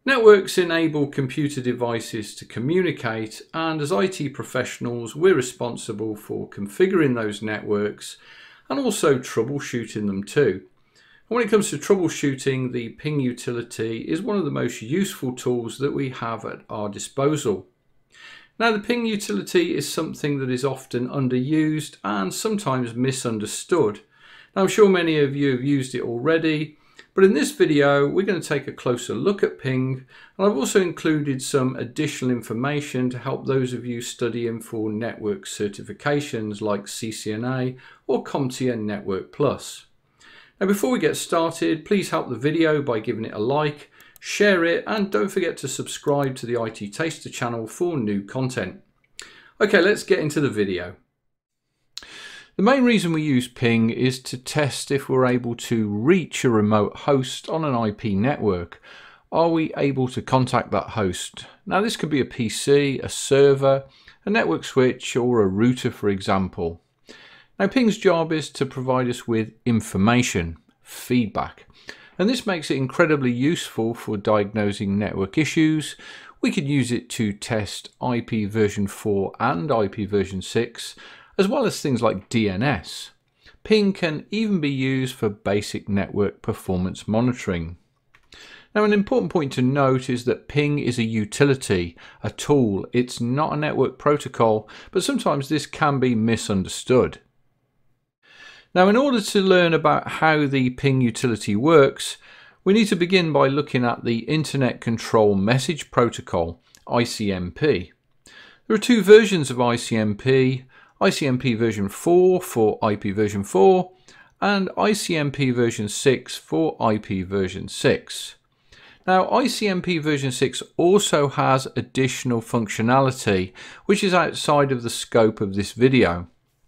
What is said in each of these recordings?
Networks enable computer devices to communicate, and as IT professionals we're responsible for configuring those networks and also troubleshooting them too. And when it comes to troubleshooting, the ping utility is one of the most useful tools that we have at our disposal. Now, the ping utility is something that is often underused and sometimes misunderstood. Now, I'm sure many of you have used it already, but in this video we're going to take a closer look at ping, and I've also included some additional information to help those of you studying for network certifications like CCNA or CompTIA Network Plus. Now, before we get started, please help the video by giving it a like, share it, and don't forget to subscribe to the IT Taster channel for new content. Okay, let's get into the video. The main reason we use ping is to test if we're able to reach a remote host on an IP network. Are we able to contact that host? Now, this could be a PC, a server, a network switch, or a router, for example. Now, ping's job is to provide us with information, feedback, and this makes it incredibly useful for diagnosing network issues. We could use it to test IP version 4 and IP version 6, as well as things like DNS. Ping can even be used for basic network performance monitoring. Now, an important point to note is that ping is a utility, a tool. It's not a network protocol, but sometimes this can be misunderstood. Now, in order to learn about how the ping utility works, we need to begin by looking at the Internet Control Message Protocol, ICMP. There are two versions of ICMP, ICMP version 4 for IP version 4 and ICMP version 6 for IP version 6. Now, ICMP version 6 also has additional functionality which is outside of the scope of this video.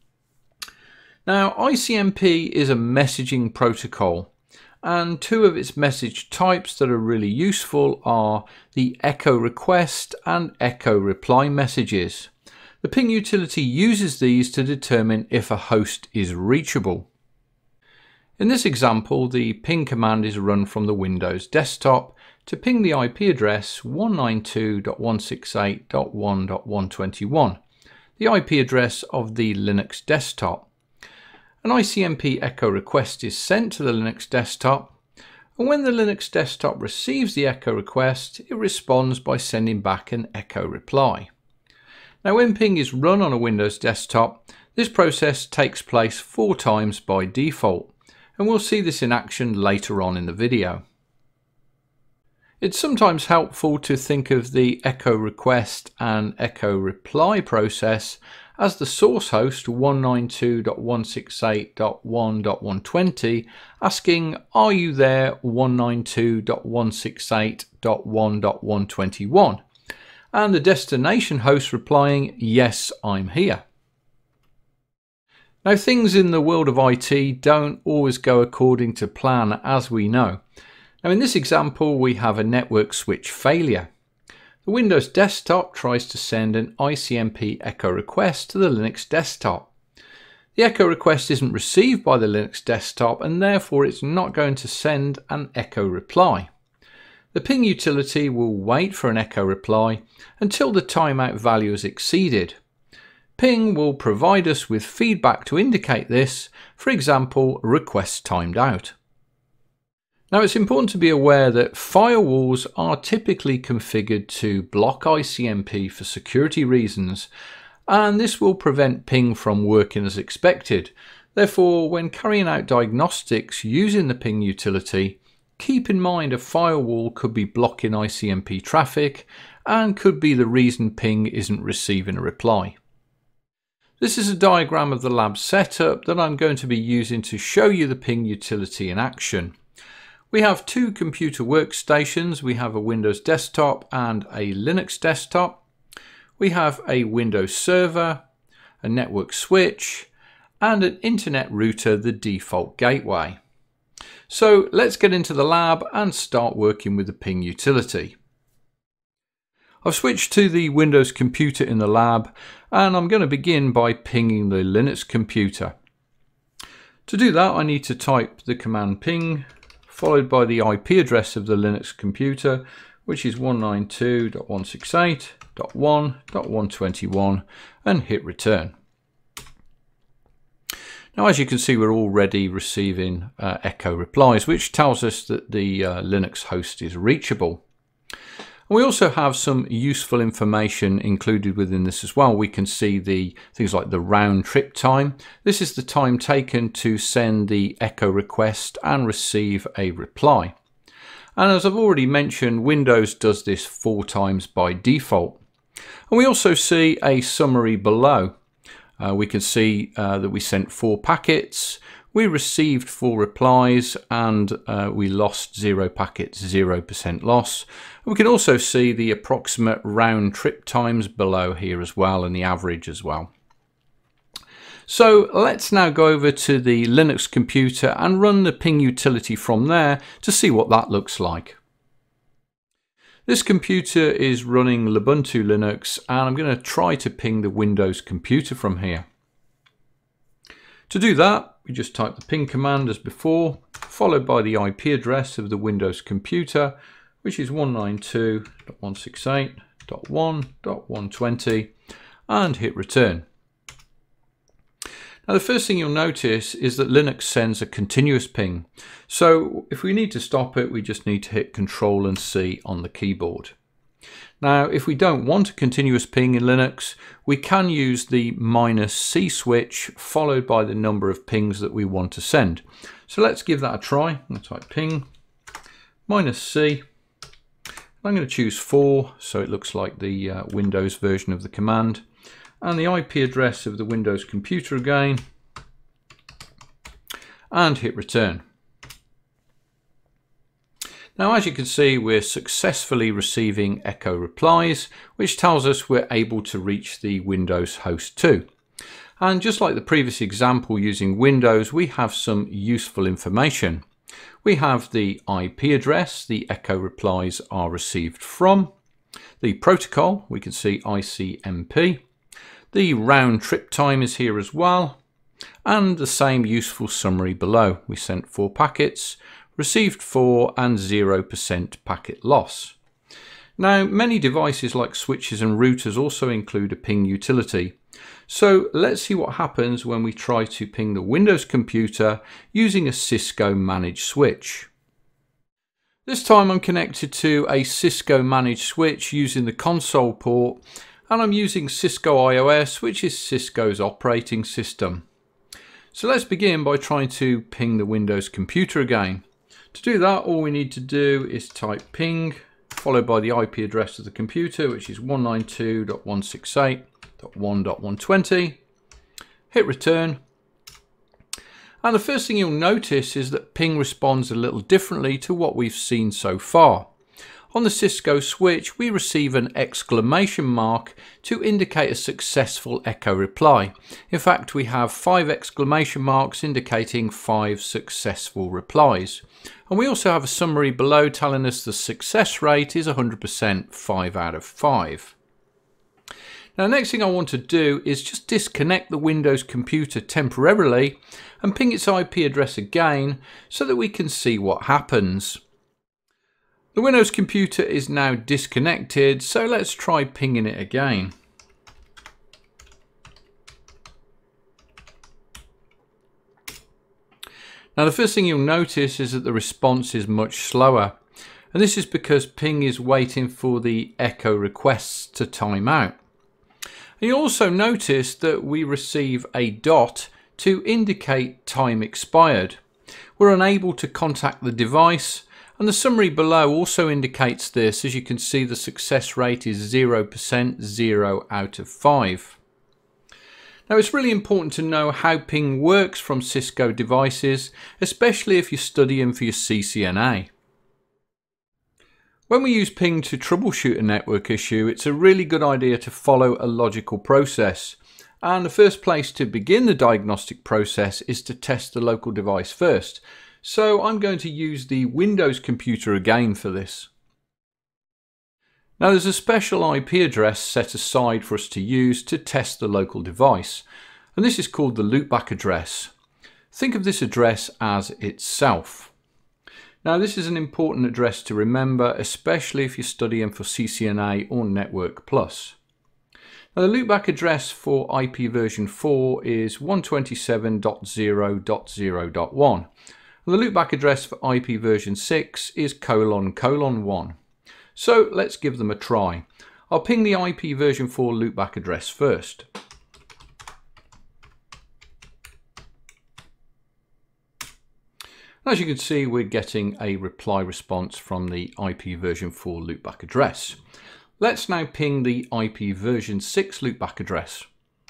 Now, ICMP is a messaging protocol, and two of its message types that are really useful are the echo request and echo reply messages. The ping utility uses these to determine if a host is reachable. In this example, the ping command is run from the Windows desktop to ping the IP address 192.168.1.121, the IP address of the Linux desktop. An ICMP echo request is sent to the Linux desktop, and when the Linux desktop receives the echo request, it responds by sending back an echo reply. Now, when ping is run on a Windows desktop, this process takes place 4 times by default, and we'll see this in action later on in the video. It's sometimes helpful to think of the echo request and echo reply process as the source host 192.168.1.120 asking, "Are you there 192.168.1.121?" and the destination host replying, "Yes, I'm here." Now, things in the world of IT don't always go according to plan, as we know. Now, in this example, we have a network switch failure. The Windows desktop tries to send an ICMP echo request to the Linux desktop. The echo request isn't received by the Linux desktop, and therefore it's not going to send an echo reply. The ping utility will wait for an echo reply until the timeout value is exceeded. Ping will provide us with feedback to indicate this, for example, request timed out. Now, it's important to be aware that firewalls are typically configured to block ICMP for security reasons, and this will prevent ping from working as expected. Therefore, when carrying out diagnostics using the ping utility, keep in mind a firewall could be blocking ICMP traffic and could be the reason ping isn't receiving a reply. This is a diagram of the lab setup that I'm going to be using to show you the ping utility in action. We have 2 computer workstations. We have a Windows desktop and a Linux desktop. We have a Windows server, a network switch, and an internet router, the default gateway. So let's get into the lab and start working with the ping utility. I've switched to the Windows computer in the lab, and I'm going to begin by pinging the Linux computer. To do that, I need to type the command ping, followed by the IP address of the Linux computer, which is 192.168.1.121, and hit return. Now, as you can see, we're already receiving echo replies, which tells us that the Linux host is reachable. And we also have some useful information included within this as well. We can see the things like the round trip time. This is the time taken to send the echo request and receive a reply. And as I've already mentioned, Windows does this 4 times by default. And we also see a summary below. We can see that we sent 4 packets, we received 4 replies, and we lost 0 packets, 0% loss. We can also see the approximate round trip times below here as well, and the average as well. So let's now go over to the Linux computer and run the ping utility from there to see what that looks like. This computer is running Ubuntu Linux, and I'm going to try to ping the Windows computer from here. To do that, we just type the ping command as before, followed by the IP address of the Windows computer, which is 192.168.1.120, and hit return. Now, the first thing you'll notice is that Linux sends a continuous ping. So if we need to stop it, we just need to hit Control and C on the keyboard. Now, if we don't want a continuous ping in Linux, we can use the -C switch followed by the number of pings that we want to send. So let's give that a try. I'll type ping -C. I'm going to choose 4, so it looks like the Windows version of the command. And the IP address of the Windows computer again, and hit return. Now, as you can see, we're successfully receiving echo replies, which tells us we're able to reach the Windows host too. And just like the previous example using Windows, we have some useful information. We have the IP address the echo replies are received from, the protocol, we can see ICMP, the round trip time is here as well, and the same useful summary below. We sent 4 packets, received 4, and 0% packet loss. Now, many devices like switches and routers also include a ping utility. So let's see what happens when we try to ping the Windows computer using a Cisco managed switch. This time I'm connected to a Cisco managed switch using the console port, and I'm using Cisco IOS, which is Cisco's operating system. So let's begin by trying to ping the Windows computer again. To do that, all we need to do is type ping, followed by the IP address of the computer, which is 192.168.1.120. Hit return. And the first thing you'll notice is that ping responds a little differently to what we've seen so far. On the Cisco switch, we receive an exclamation mark to indicate a successful echo reply. In fact, we have 5 exclamation marks indicating 5 successful replies. And we also have a summary below telling us the success rate is 100%, 5 out of 5. Now, the next thing I want to do is just disconnect the Windows computer temporarily and ping its IP address again so that we can see what happens. The Windows computer is now disconnected, so let's try pinging it again. Now, the first thing you'll notice is that the response is much slower, and this is because ping is waiting for the echo requests to time out. And you'll also notice that we receive a dot to indicate time expired. We're unable to contact the device, and the summary below also indicates this. As you can see, the success rate is 0%, 0 out of 5. Now, it's really important to know how ping works from Cisco devices, especially if you're studying for your CCNA. When we use ping to troubleshoot a network issue, it's a really good idea to follow a logical process. And the first place to begin the diagnostic process is to test the local device first. So I'm going to use the Windows computer again for this. Now, there's a special IP address set aside for us to use to test the local device, and this is called the loopback address. Think of this address as itself. Now this is an important address to remember, especially if you're studying for CCNA or Network Plus. Now the loopback address for IP version 4 is 127.0.0.1. The loopback address for IP version 6 is ::1. So let's give them a try. I'll ping the IP version 4 loopback address first. As you can see, we're getting a reply response from the IP version 4 loopback address. Let's now ping the IP version 6 loopback address.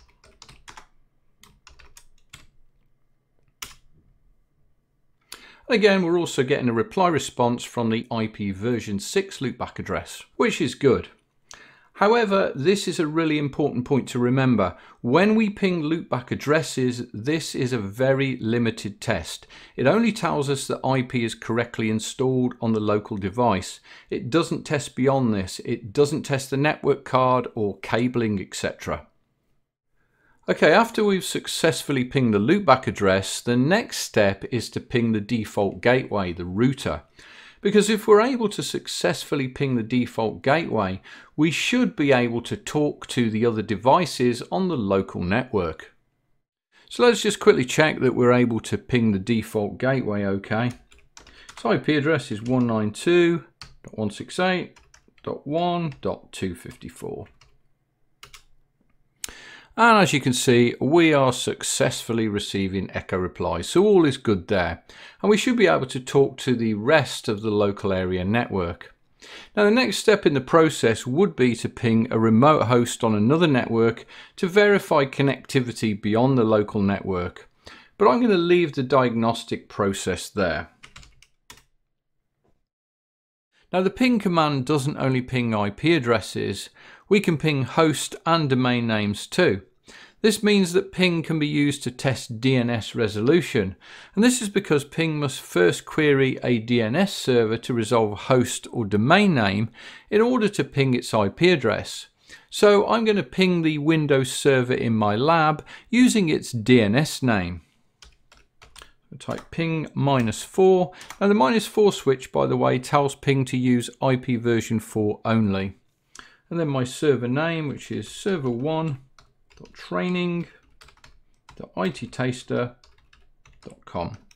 Again, we're also getting a reply response from the IP version 6 loopback address, which is good. However, this is a really important point to remember. When we ping loopback addresses, this is a very limited test. It only tells us that IP is correctly installed on the local device. It doesn't test beyond this. It doesn't test the network card or cabling, etc. Okay, after we've successfully pinged the loopback address, the next step is to ping the default gateway, the router. Because if we're able to successfully ping the default gateway, we should be able to talk to the other devices on the local network. So let's just quickly check that we're able to ping the default gateway okay. So IP address is 192.168.1.254. And as you can see, we are successfully receiving echo replies, so all is good there. And we should be able to talk to the rest of the local area network. Now the next step in the process would be to ping a remote host on another network to verify connectivity beyond the local network. But I'm going to leave the diagnostic process there. Now the ping command doesn't only ping IP addresses, we can ping host and domain names too. This means that ping can be used to test DNS resolution, and this is because ping must first query a DNS server to resolve a host or domain name in order to ping its IP address. So I'm going to ping the Windows server in my lab using its DNS name. I'll type ping -4, and the -4 switch, by the way, tells ping to use IP version 4 only. And then my server name, which is server1.training.ittaster.com.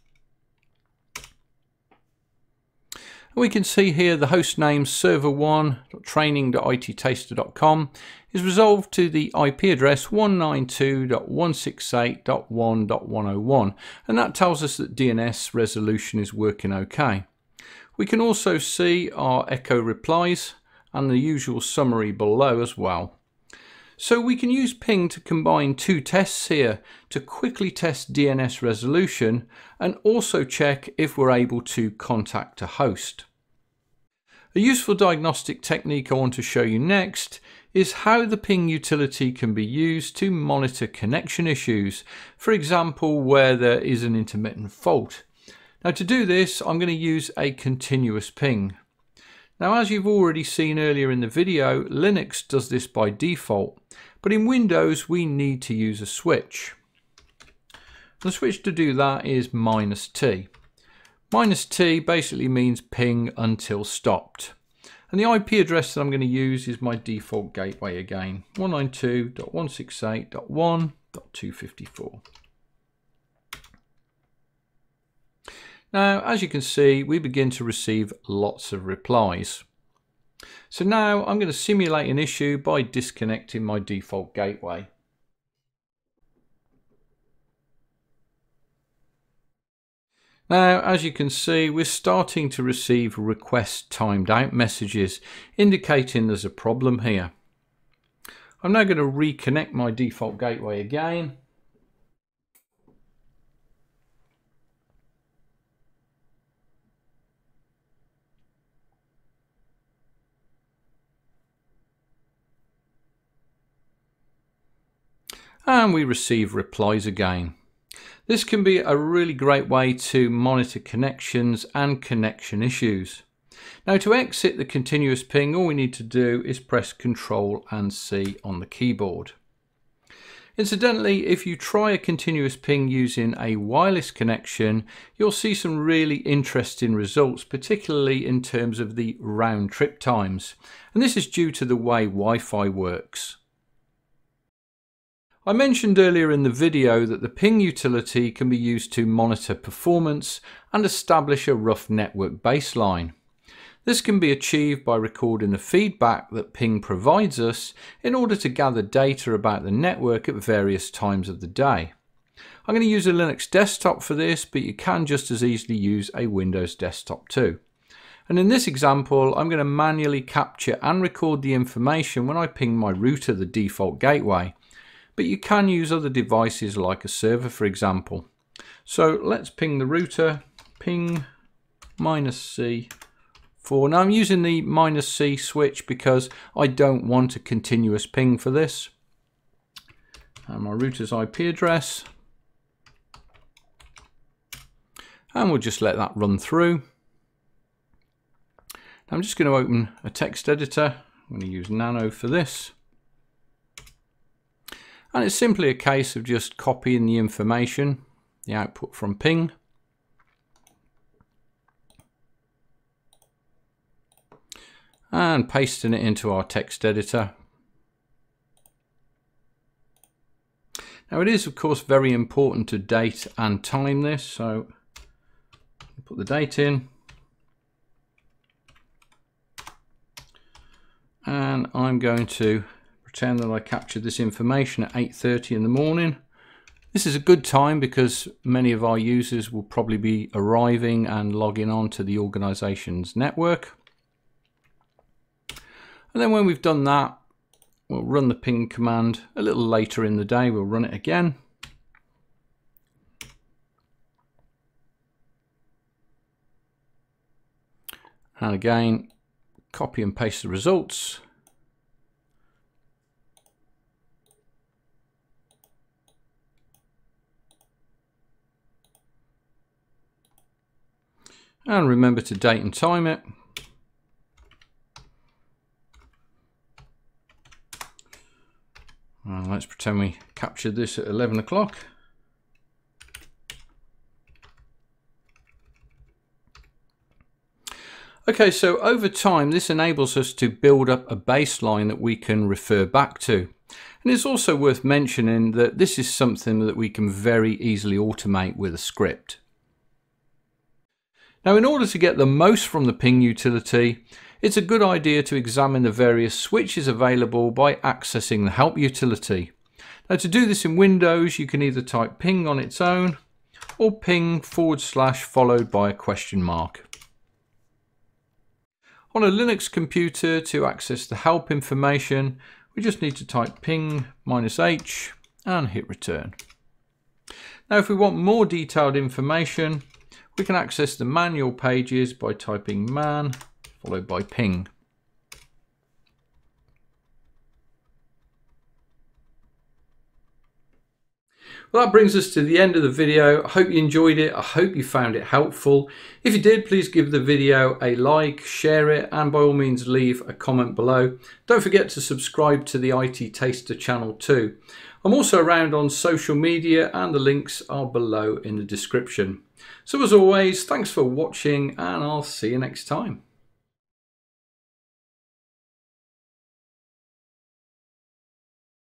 We can see here the host name server1.training.ittaster.com is resolved to the IP address 192.168.1.101, and that tells us that DNS resolution is working okay. We can also see our echo replies and the usual summary below as well. So we can use ping to combine two tests here to quickly test DNS resolution and also check if we're able to contact a host. A useful diagnostic technique I want to show you next is how the ping utility can be used to monitor connection issues, for example where there is an intermittent fault. Now to do this, I'm going to use a continuous ping. Now as you've already seen earlier in the video, Linux does this by default, but in Windows we need to use a switch. The switch to do that is -T. -T basically means ping until stopped. And the IP address that I'm going to use is my default gateway again, 192.168.1.254. Now, as you can see, we begin to receive lots of replies. So now I'm going to simulate an issue by disconnecting my default gateway. Now, as you can see, we're starting to receive request timed out messages indicating there's a problem here. I'm now going to reconnect my default gateway again. And we receive replies again. This can be a really great way to monitor connections and connection issues. Now to exit the continuous ping, all we need to do is press Ctrl and C on the keyboard. Incidentally, if you try a continuous ping using a wireless connection, you'll see some really interesting results, particularly in terms of the round trip times. And this is due to the way Wi-Fi works. I mentioned earlier in the video that the ping utility can be used to monitor performance and establish a rough network baseline. This can be achieved by recording the feedback that ping provides us in order to gather data about the network at various times of the day. I'm going to use a Linux desktop for this, but you can just as easily use a Windows desktop too. And in this example, I'm going to manually capture and record the information when I ping my router, the default gateway. But you can use other devices like a server, for example. So let's ping the router, ping -C. Now I'm using the -C switch because I don't want a continuous ping for this. And my router's IP address. And we'll just let that run through. Now I'm just going to open a text editor. I'm going to use Nano for this. And it's simply a case of just copying the information, the output from ping. And pasting it into our text editor. Now it is of course very important to date and time this, so put the date in. And I'm going to pretend that I captured this information at 8:30 in the morning. This is a good time because many of our users will probably be arriving and logging on to the organization's network. And then when we've done that, we'll run the ping command a little later in the day. We'll run it again. And again, copy and paste the results. And remember to date and time it. And let's pretend we captured this at 11 o'clock. Okay, so over time this enables us to build up a baseline that we can refer back to. And it's also worth mentioning that this is something that we can very easily automate with a script. Now, in order to get the most from the ping utility, it's a good idea to examine the various switches available by accessing the help utility. Now, to do this in Windows, you can either type ping on its own or ping / followed by a question mark. On a Linux computer, to access the help information, we just need to type ping -H and hit return. Now, if we want more detailed information, we can access the manual pages by typing man followed by ping. Well, that brings us to the end of the video. I hope you enjoyed it. I hope you found it helpful. If you did, please give the video a like, share it, and by all means leave a comment below. Don't forget to subscribe to the IT Taster channel too. I'm also around on social media and the links are below in the description. So as always, thanks for watching and I'll see you next time.